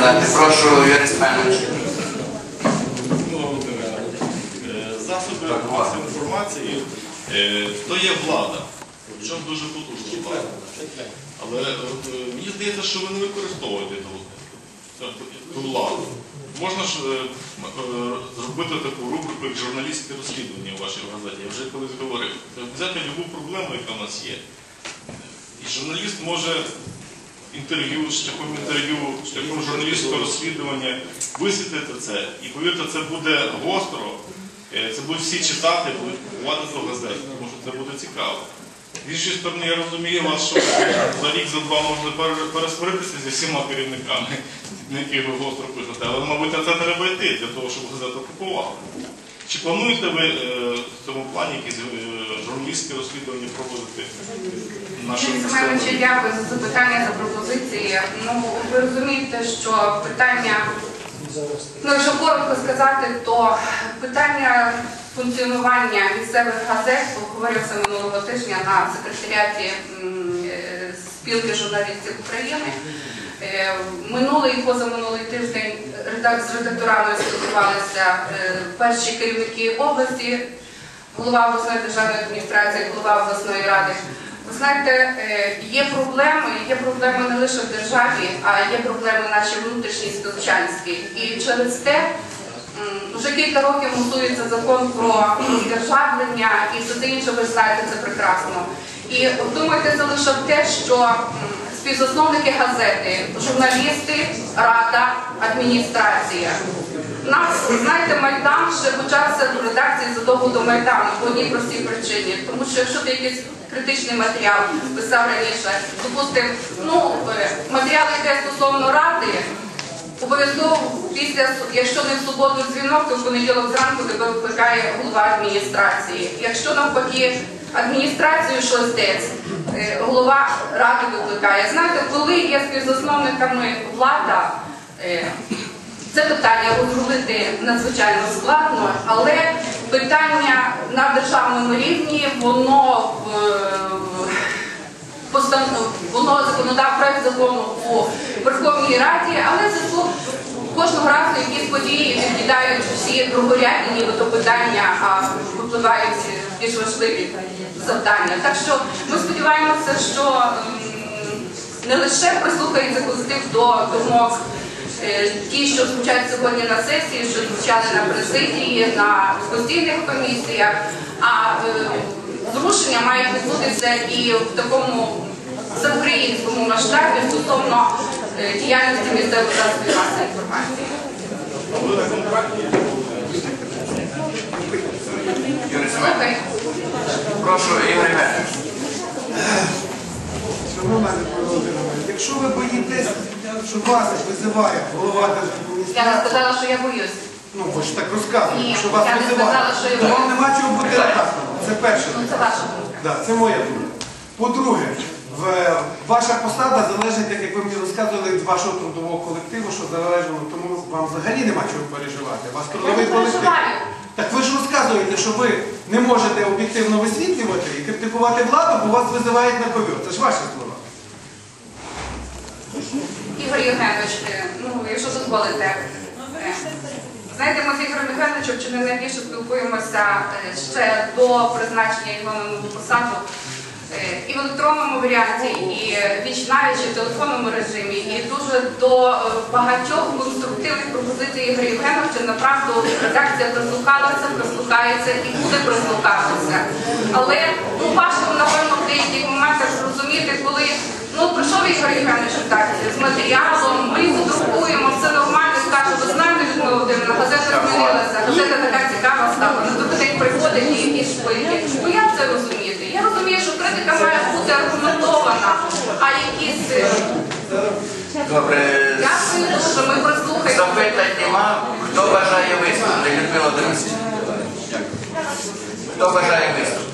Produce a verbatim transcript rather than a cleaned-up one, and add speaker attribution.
Speaker 1: Прошу, Юрій Семенович.
Speaker 2: Засоби масової інформації то є влада, причому дуже потужна влада. Але мені здається, що ви не використовуєте ту владу. Можна ж зробити таку рубрику, як журналістське розслідування у вашій газеті. Я вже колись говорив. Взяти будь-яку проблему, яка в нас є. І журналіст може інтерв'ю, шляхом інтерв'ю, шляхом журналістського розслідування висвітлити це. І повірте, це буде гостро, це будуть всі читати, будуть купувати цю газету, тому що це буде цікаво. З іншої сторони, я розумію вас, що за рік, за два можна пересваритися зі всіма керівниками, на яких ви гостро пишете, але, мабуть, на це треба йти, для того, щоб газета купувала. Чи плануєте ви в цьому плані якісь журналістські розслідування проводити?
Speaker 3: Юрій Семенович, дякую за запитання, за пропозиції. Ну, ви розумієте, що питання, ну, якщо коротко сказати, то питання функціонування місцевих газет обговорювався минулого тижня на секретаріаті спілки журналістів України. Минулий і позаминулий тиждень з редакторами спілкувалися перші керівники області, голова обласної державної адміністрації, голова обласної ради. Ви знаєте, є проблеми, є проблеми не лише в державі, а є проблеми наші внутрішні, спілчанські. І через те вже кілька років мусується закон про роздержавлення і все те інше, ви знаєте, це прекрасно. І вдумайтеся лише в те, що співзасновники газети, журналісти, рада, адміністрація. Нас, знаєте, Майдан ще почався в редакції задовго до Майдану по одній простій причині. Тому що якщо ти якийсь критичний матеріал писав раніше, допустим, ну, матеріал йде стосовно ради, обов'язково після, якщо не в суботу дзвінок, то в понеділок зранку тебе викликає голова адміністрації. Якщо навпаки адміністрацію щось десь, голова ради викликає. Знаєте, коли є співзасновниками влада, це питання розрулити надзвичайно складно, але питання на державному рівні, воно, воно законодав проект закону у Верховній Раді, але це кожного разу якісь події відкидають всі другорядні нібито питання, а випливають більш важливі завдання. Так що ми сподіваємося, що не лише прислухається колектив до думок ті, що звучать сьогодні на сесії, що звучали на президії, на постійних комісіях, а зрушення мають відбутися і в такому всеукраїнському масштабі стосовно діяльності місцевих засобів масової інформації.
Speaker 1: Юрій Семенович. Прошу, Ігор Євгенович.
Speaker 4: Якщо ви боїтесь, що вас визиває голова держадміністрації...
Speaker 3: Я не сказала, що я боюсь.
Speaker 4: Ну, ви ж так розказуєте, що вас
Speaker 3: я не
Speaker 4: визиває.
Speaker 3: сказала, що я боюсь.
Speaker 4: Вам нема чого бути радісним. Це перше.
Speaker 3: Ну, це ваша думка.
Speaker 4: Так, це моя думка. По-друге, ваша посада залежить, як ви мені розказували, від вашого трудового колективу, що залежно, тому вам взагалі нема чого переживати. У вас трудовий колектив. Так ви ж розказуєте, що ви не можете об'єктивно висвітлювати і критикувати владу, бо вас визивають на ковір. Це ж ваші слова.
Speaker 3: Ігор Євгенович, ну, якщо дозволите, знаєте, ми з Ігорем Євгеновичем чи не найбільше спілкуємося ще до призначення його на нову посаду і в електронному варіанті, і віч-навіч, і в телефонному режимі, і дуже до багатьох конструктивних пропозицій Ігоря Євгеновича. Направду, редакція прислухалася, прислухається і буде прислухатися. Але ну, важко, напевно, в деяких моментах зрозуміти, коли ну, прийшов Ігор Євгенович з матеріалом, ми задрукуємо, все нормально, скаже, ви знаєте, Людмила Володимирівна, газета змінилася, газета така цікава стала, на другий день приходить і якісь шпильки. Ну, як це розуміти? Я розумію, що критика має бути аргументована, а якісь...
Speaker 1: Добре.
Speaker 3: Дякую дуже, ми прислухаємо.
Speaker 1: Запитань нема. Хто бажає виступити? Людмила Володимирівна. Хто бажає виступити?